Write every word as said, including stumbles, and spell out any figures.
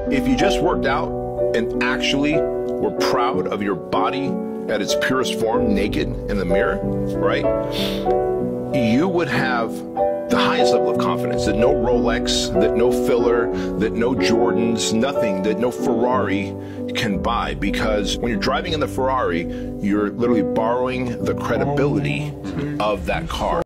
If you just worked out and actually were proud of your body at its purest form, naked in the mirror, right? You would have the highest level of confidence that no Rolex, that no filler, that no Jordans, nothing, that no Ferrari can buy. Because when you're driving in the Ferrari, you're literally borrowing the credibility of that car.